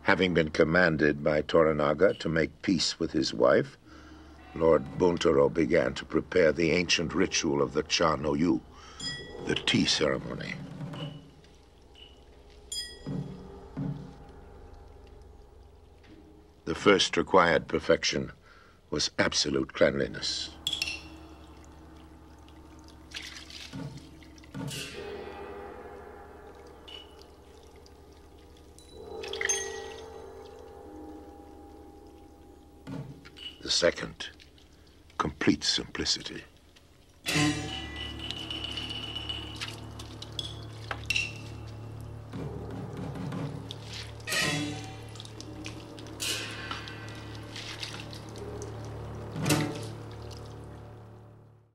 Having been commanded by Toranaga to make peace with his wife, Lord Buntaro began to prepare the ancient ritual of the Chanoyu, the tea ceremony. The first required perfection was absolute cleanliness. The second, complete simplicity.